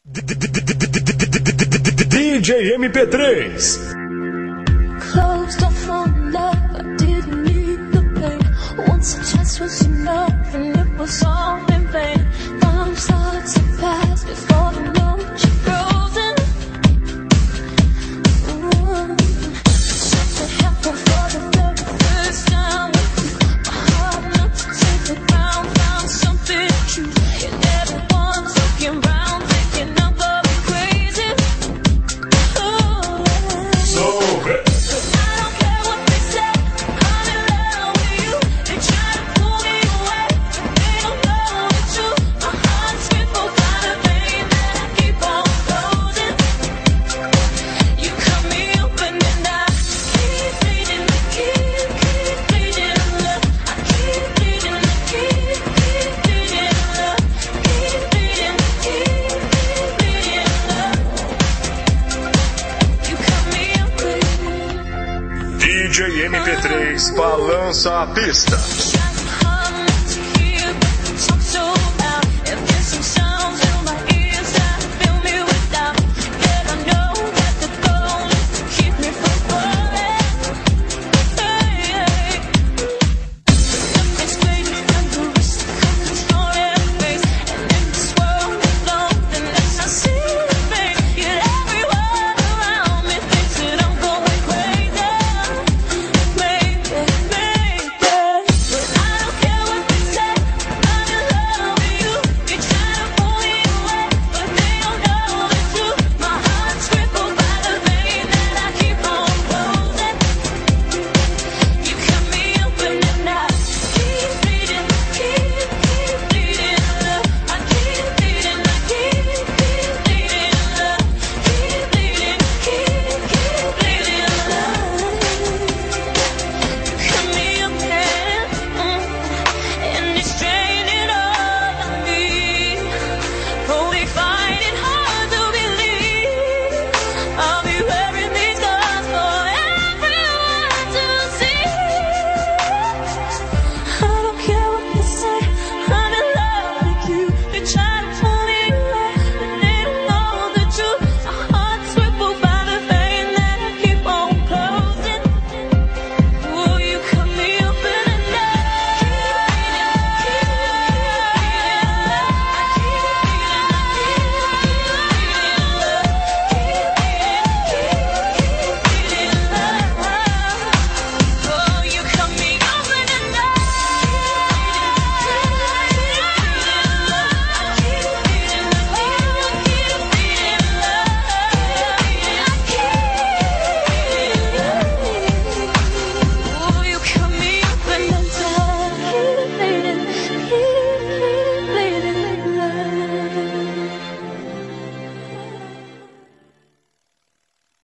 DJ MP3. Closed off on love, I didn't need the pain. Once a chance was enough, and it was all in vain. Time starts to pass before the moment you're frozen. Something happened for the very first time. My heart learned to take the ground, found something true. And everyone's looking round, thinking I'm going crazy. So DJ MP3 balança a pista.